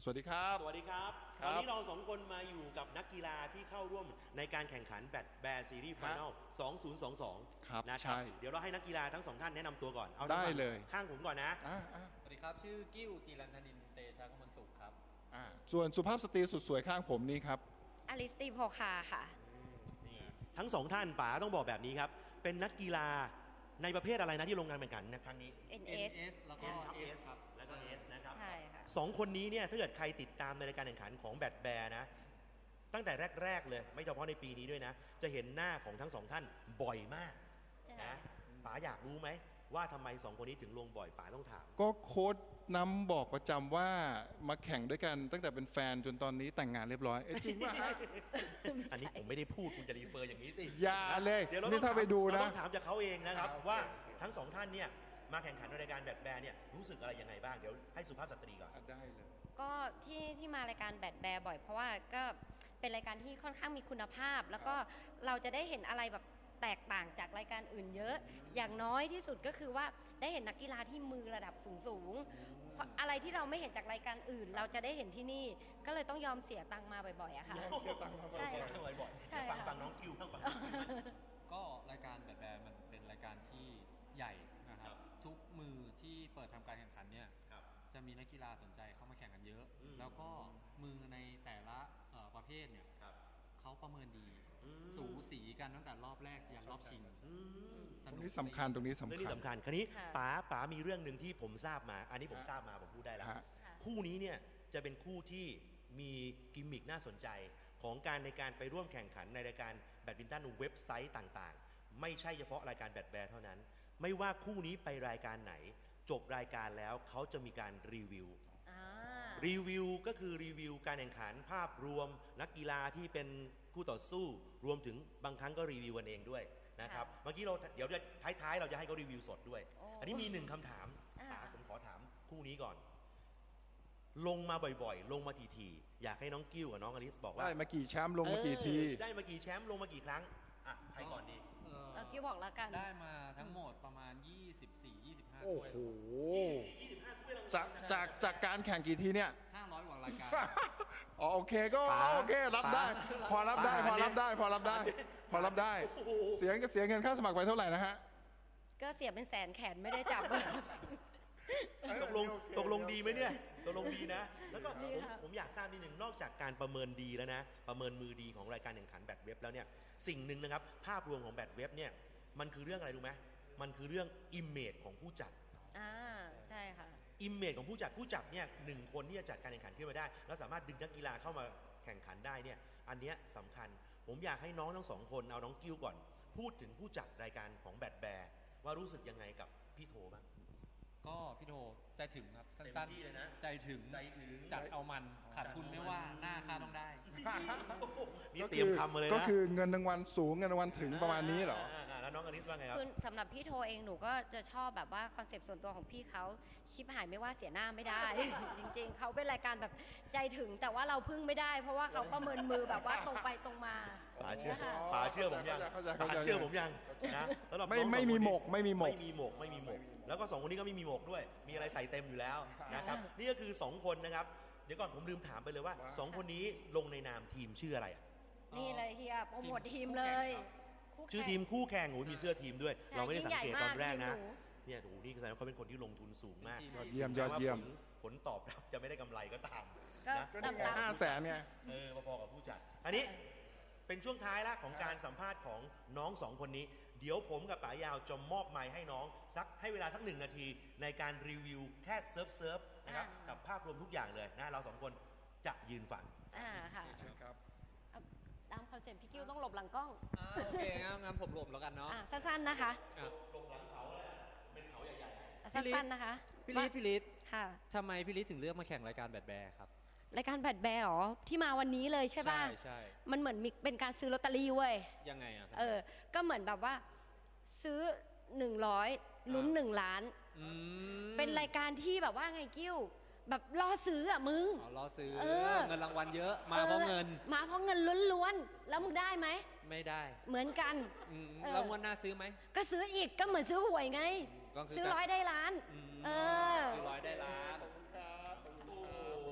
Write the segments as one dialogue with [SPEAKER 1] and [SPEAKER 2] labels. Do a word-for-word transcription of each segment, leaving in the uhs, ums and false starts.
[SPEAKER 1] สวัสดีครับ
[SPEAKER 2] สวัสดีครับตอนนี้เราสองคนมาอยู่กับนักกีฬาที่เข้าร่วมในการแข่งขันแบดแบร์ซีรีส์ไฟแนลสองพันยี่สิบสองนะครับเดี๋ยวเราให้นักกีฬาทั้งสองท่านแนะนำตัวก่อนเอาได้เลยข้างผมก่อนนะ
[SPEAKER 3] สวัสดีครับชื่อกิ้วจีรันธนินเตชะกมลสุขครับ
[SPEAKER 1] ส่วนสุภาพสตรีสุดสวยข้างผมนี้ครับ
[SPEAKER 4] อลิสติโพคาค่ะ
[SPEAKER 2] นี่ทั้งสองท่านป๋าต้องบอกแบบนี้ครับเป็นนักกีฬาในประเภทอะไรนะที่ลงการแข่งขันในครั้งนี้
[SPEAKER 4] เอ็น เอส
[SPEAKER 3] แล้วก็ S ครับ
[SPEAKER 2] แล้วก็ S นะครับ
[SPEAKER 4] ใช่ค่ะ
[SPEAKER 2] สองคนนี้เนี่ยถ้าเกิดใครติดตามในรายการแข่งขันของแบดแบร์นะตั้งแต่แรกๆเลยไม่เฉพาะในปีนี้ด้วยนะจะเห็นหน้าของทั้งสองท่านบ่อยมากนะป๋าอยากรู้ไหมว่าทำไมสองคนนี้ถึงลงบ่อยป๋าต้องถาม
[SPEAKER 1] ก็โค้ชน้ำบอกประจำว่ามาแข่งด้วยกันตั้งแต่เป็นแฟนจนตอนนี้แต่งงานเรียบร้อยจริงป่ะฮะ
[SPEAKER 2] อันนี้ผมไม่ได้พูดคุณจะรีเฟอร์อย่างนี้สิ
[SPEAKER 1] อย่าเลย
[SPEAKER 2] เดี๋ยวเราต้องไปดูนะต้องถามจากเขาเองนะครับว่าทั้งสองท่านเนี่ยมาแข่งขันในรายการแบดแบร์เนี่ยรู้สึกอะไรยังไงบ้างเดี๋ยวให้สุภาพสตรีก่อน
[SPEAKER 1] ได้เลย
[SPEAKER 4] ก็ที่ที่มารายการแบดแบร์บ่อยเพราะว่าก็เป็นรายการที่ค่อนข้างมีคุณภาพแล้วก็เราจะได้เห็นอะไรแบบแตกต่างจากรายการอื่นเยอะอย่างน้อยที่สุดก็คือว่าได้เห็นนักกีฬาที่มือระดับสูงๆอะไรที่เราไม่เห็นจากรายการอื่นเราจะได้เห็นที่นี่ก็เลยต้องยอมเสียตังค์มาบ่อยๆอะค่ะ
[SPEAKER 2] เสียตังค์มาบ่อยๆฟังฟังน้องคิวบ้างฟัง
[SPEAKER 3] ก็รายการแบดแบร์มันเป็นรายการที่ใหญ่นะครับทุกมือที่เปิดทำการแข่งขันเนี่ยจะมีนักกีฬาสนใจเข้ามาแข่งกันเยอะแล้วก็มือในแต่ละประเภทเนี่ยเขาประเมินดีสูสีกันตั้งแต่รอบแรกยันรอบชิง
[SPEAKER 1] ตรงนี้สำคัญตรงนี้สำคัญ
[SPEAKER 2] เรื่องนี้สำคัญคราวนี้ป๋าป๋ามีเรื่องหนึ่งที่ผมทราบมาอันนี้ผมทราบมาผมพูดได้แล้วคู่นี้เนี่ยจะเป็นคู่ที่มีกิมมิคน่าสนใจของการในการไปร่วมแข่งขันในรายการแบดมินตันเว็บไซต์ต่างๆไม่ใช่เฉพาะรายการแบดแบร์เท่านั้นไม่ว่าคู่นี้ไปรายการไหนจบรายการแล้วเขาจะมีการรีวิวรีวิวก็คือรีวิวการแข่งขันภาพรวมนักกีฬาที่เป็นคู่ต่อสู้รวมถึงบางครั้งก็รีวิวกันเองด้วยนะครับเมื่อกี้เราเดี๋ยวท้ายๆเราจะให้เขารีวิวสดด้วยอันนี้มีหนึ่งคำถามป๋าผมขอถามคู่นี้ก่อนลงมาบ่อยๆลงมาทีๆอยากให้น้องกิ้วกับน้องอลิสบอกว่า
[SPEAKER 1] ได้มากี่แชมป์ลงมากี่ที
[SPEAKER 2] ได้มากี่แชมป์ลงมากี่ครั้งอ่ะใครก่อนดี
[SPEAKER 4] เอากิ้วบอกแล้วกัน
[SPEAKER 3] ได้มาทั้งหมดประมาณยี่สิบสี่ ยี่สิบห้า
[SPEAKER 1] ถ้วยโอ้โหจากจากจากการแข่งกี่ทีเนี่ย
[SPEAKER 3] ห้าร้อยกว่ารายการ
[SPEAKER 1] อ๋อโอเคก็โอเครับได้พอรับได้พอรับได้พอรับได้พอรับได้เสียงก็เสียเงินค่าสมัครไปเท่าไหร่นะฮะ
[SPEAKER 4] ก็เสียเป็นแสนแขนไม่ได้จับ
[SPEAKER 2] ตกลงตกลงดีไหมเนี่ยตกลงดีนะแล้วก็ผมผมอยากทราบนิดหนึ่งนอกจากการประเมินดีแล้วนะประเมินมือดีของรายการแข่งขันแบดเว็บแล้วเนี่ยสิ่งหนึ่งนะครับภาพรวมของแบดเว็บเนี่ยมันคือเรื่องอะไรรู้ไหมมันคือเรื่องอิมเมจของผู้จัด
[SPEAKER 4] อ่าใช่ค่ะ
[SPEAKER 2] อิมเมจของผู้จัดผู้จัดเนี่ยหนึ่งคนที่จะจัดการแข่งขันขึ้นมาได้แล้วสามารถดึงนักกีฬาเข้ามาแข่งขันได้เนี่ยอันนี้สำคัญผมอยากให้น้องทั้งสองคนเอาน้องกิ้วก่อนพูดถึงผู้จัดรายการของแบดแบร์ว่ารู้สึกยังไงกับพี่โทบ้าง
[SPEAKER 3] ก็พี่โทใจถึงครับสั้นๆใจถึงจัดเอามันขาดทุนไม่ว่าหน้าค่าต้องได้
[SPEAKER 2] นี่เตรียมคำมาเลยนะ
[SPEAKER 1] ก็คือเงินรางวัลสูงเงินรางวัลถึงประมาณนี้เหรอ
[SPEAKER 2] แล้วน้องอลิสว่าไงครับ
[SPEAKER 4] คือสำหรับพี่โทเองหนูก็จะชอบแบบว่าคอนเซปต์ส่วนตัวของพี่เขาชิปหายไม่ว่าเสียหน้าไม่ได้ จริงๆเขาเป็นรายการแบบใจถึงแต่ว่าเราพึ่งไม่ได้เพราะว่าเขาประเมินมือแบบว่าตรงไปตรงมา
[SPEAKER 2] ป๋าเชื่อป๋าเชื่อผมยังป๋าเชื่อผมยังนะ
[SPEAKER 1] แล้วไม่ไม่มีหมกไม่มีหมก
[SPEAKER 2] ไม่มีหมกไม่มีหมกแล้วก็สองคนนี้ก็ไม่มีหมกด้วยมีอะไรใส่เต็มอยู่แล้วนะครับนี่ก็คือสองคนนะครับเดี๋ยวก่อนผมลืมถามไปเลยว่าสองคนนี้ลงในนามทีมชื่ออะไรอ่ะ
[SPEAKER 4] นี่เลยเฮียโปรโมททีมเลย
[SPEAKER 2] ชื่อทีมคู่แข่งโอ้มีเสื้อทีมด้วยเราไม่ได้สังเกตตอนแรกนะเนี่ยโอ้นี่แสดงว่าเขาเป็นคนที่ลงทุนสูงมาก
[SPEAKER 1] ยอดเยี่ยมยอดเยี่ยม
[SPEAKER 2] ผลตอบรับจะไม่ได้กำไรก็ตาม
[SPEAKER 4] นะ
[SPEAKER 1] ก็ได้ห้าแสนเนี่ย
[SPEAKER 2] เออพอๆกับผู้จัดอันนี้เป็นช่วงท้ายละของการสัมภาษณ์ของน้องสองคนนี้เดี๋ยวผมกับป๋ายาวจะมอบไมค์ให้น้องสักให้เวลาสักหนึ่งนาทีในการรีวิวแค่เซิร์ฟเซิร์ฟนะครับกับภาพรวมทุกอย่างเลยนะเราสองคนจะยืนฟัง
[SPEAKER 4] อ่าค่ะเชิญครับตามคอนเซ็ปต์พี่กิ้วต้องหลบหลังกล้อง
[SPEAKER 3] โอเคงั้นผมหลบแล้วกันเนาะ
[SPEAKER 4] สั้นๆนะคะ
[SPEAKER 2] หลบหลังเขาเลยเป็นเขาใหญ่
[SPEAKER 4] ๆสั้นๆนะคะ
[SPEAKER 3] พี่ลิศพี่ลิศ
[SPEAKER 4] ค่ะ
[SPEAKER 3] ทำไมพี่ลิศถึงเลือกมาแข่งรายการแบดแบร์ครับ
[SPEAKER 4] รายการแบดแบร์หรอที่มาวันนี้เลยใช่ป่ะ
[SPEAKER 3] ใช่ใช่
[SPEAKER 4] มันเหมือนมีเป็นการซื้อลอตเตอรี่เว้ย
[SPEAKER 3] ยังไงอ่ะ
[SPEAKER 4] เออก็เหมือนแบบว่าซื้อหนึ่งร้อยลุ้นหนึ่งล้านเป็นรายการที่แบบว่าไงกิ้วแบบล่อซื้ออ่ะมึง
[SPEAKER 3] ล่อซื้อเงินรางวัลเยอะมาเพราะเงิน
[SPEAKER 4] มาเพราะเงินล้วนๆแล้วมึงได้ไหม
[SPEAKER 3] ไม่ได้
[SPEAKER 4] เหมือนกัน
[SPEAKER 3] แล้วงวดหน้าซื้อไหม
[SPEAKER 4] ก็ซื้ออีกก็เหมือนซื้อหวยไงซื้อร้อยได้ล้าน
[SPEAKER 3] เออซื้อร้อยได้ล้าน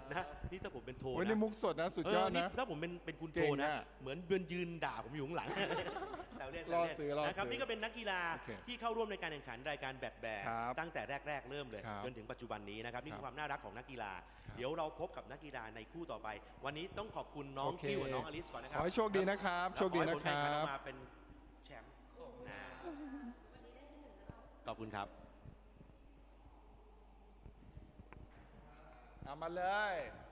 [SPEAKER 2] นะนี่ถ้าผมเป็นโท
[SPEAKER 1] โอ้ย
[SPEAKER 2] นะ
[SPEAKER 1] นี่มุกสดนะสุดยอด
[SPEAKER 2] เนี่
[SPEAKER 1] นะ
[SPEAKER 2] ถ้าผมเป็นเป็นคุณโท
[SPEAKER 1] เก่ง
[SPEAKER 2] นะ
[SPEAKER 1] อะ
[SPEAKER 2] เหมือนเดินยืนด่าผมอยู่ข้างหลังแซวเล่นแซ
[SPEAKER 1] ร
[SPEAKER 2] ว
[SPEAKER 1] อ
[SPEAKER 2] เล่น
[SPEAKER 1] ซื้อรอ
[SPEAKER 2] นะครับ
[SPEAKER 1] ซื้อ
[SPEAKER 2] นี่ก็เป็นนักกีฬา
[SPEAKER 1] โอเค
[SPEAKER 2] ที่เข้าร่วมในการแข่งขันรายการแบดแบร์
[SPEAKER 1] ครับ
[SPEAKER 2] ตั้งแต่แรก ๆ เริ่มเลย
[SPEAKER 1] ครับ
[SPEAKER 2] จนถึงปัจจุบันนี้นะครับนี่
[SPEAKER 1] ครั
[SPEAKER 2] คื
[SPEAKER 1] บ
[SPEAKER 2] อความน่ารักของนักกีฬา
[SPEAKER 1] ครับ
[SPEAKER 2] เดี๋ยวเราพบกับนักกีฬาในคู่ต่อไป วันนี้ต้องขอบคุณน้อง
[SPEAKER 1] โอเค
[SPEAKER 2] กิ้วกับน้องอลิสก่อนนะครั
[SPEAKER 1] ขอให้โชคดีนะครับ
[SPEAKER 2] แล้ว
[SPEAKER 1] โชคดีนะ
[SPEAKER 2] ขอให้ผล
[SPEAKER 1] ค
[SPEAKER 2] การ
[SPEAKER 1] รั
[SPEAKER 2] แข่งขันอบ อกมาเป็นแชมป์นะขอบคุณครับ
[SPEAKER 1] เอามาเลย